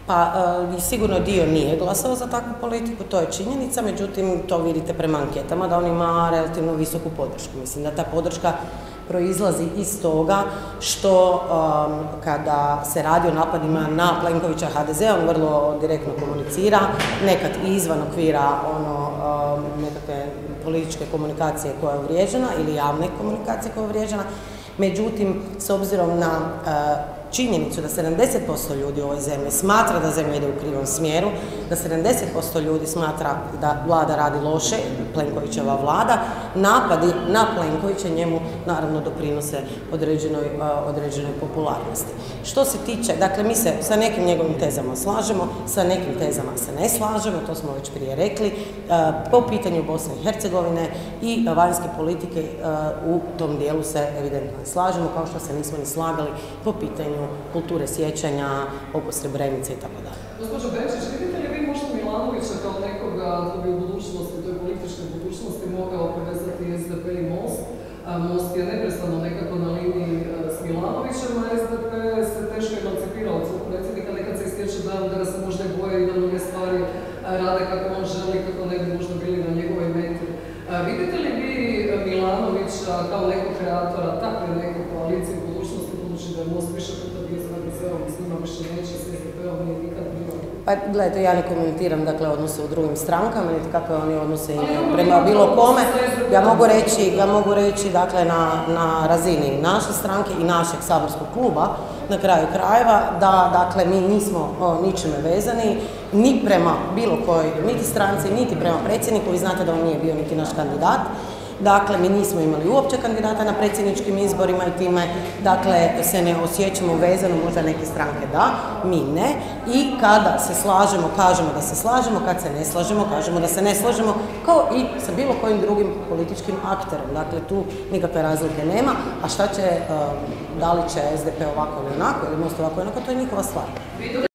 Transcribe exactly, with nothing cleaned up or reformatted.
Pa i sigurno dio nije glasao za takvu politiku, to je činjenica, međutim to vidite prema anketama da on ima relativno visoku podršku. Mislim da ta podrška proizlazi iz toga što um, kada se radi o napadima na Plenkovića H D Z, on vrlo direktno komunicira, nekad i izvan okvira ono, um, nekakve političke komunikacije koja je uvriježena ili javne komunikacije koja je uvriježena. Međutim, s obzirom na uh, činjenicu da sedamdeset posto ljudi u ovoj zemlji smatra da zemlja ide u krivom smjeru, da sedamdeset posto ljudi smatra da vlada radi loše, Plenkovićeva vlada, napadi na Plenkovića njemu naravno doprinose određenoj, uh, određenoj popularnosti. Što se tiče, dakle mi se sa nekim njegovim tezama slažemo, sa nekim tezama se ne slažemo, to smo već prije rekli, uh, po pitanju Bosne i Hercegovine i vanjske politike uh, u tom dijelu se evidentno ne slažemo, kao što se nismo ni slagali po pitanju kulture sjećanja, oko Srebrenice i tako dalje. Gospođo Benčić, vidite li vi možda Milanovića kao nekoga koji bi u budućnosti, toj političkoj budućnosti mogao povezati S D P i Most? Most je neprestano nekako na liniji s Milanovićem, a S D P se teško emancipirao od svog predsjednika, nekad se istječe da se možda i boje i da mnoge stvari rade kako on želi, kako ne bi možda bili na njegovoj meti. Vidite li vi Milanovića kao nekog kreatora takve neke koalicije u budućnosti, budući da je Most više puta bio s H D Z-om i s njima više neće, s S D P-om nije nikad bilo? Pa gledajte, ja ne komentiram dakle odnose u drugim strankama, niti kakve oni odnose imaju prema bilo kome. Ja mogu reći, ja mogu reći dakle na, na razini naše stranke i našeg saborskog kluba, na kraju krajeva, da dakle mi nismo o, ničime vezani, ni prema bilo kojoj, niti stranci, niti prema predsjedniku. Vi znate da on nije bio niti naš kandidat. Dakle, mi nismo imali uopće kandidata na predsjedničkim izborima i time, dakle, se ne osjećamo vezano, možda neke stranke da, mi ne. I kada se slažemo, kažemo da se slažemo, kad se ne slažemo, kažemo da se ne slažemo, kao i sa bilo kojim drugim političkim akterom. Dakle, tu nikakve razlike nema, a šta će, da li će S D P ovako ili onako, ili Most ovako ili onako, to je njihova stvar.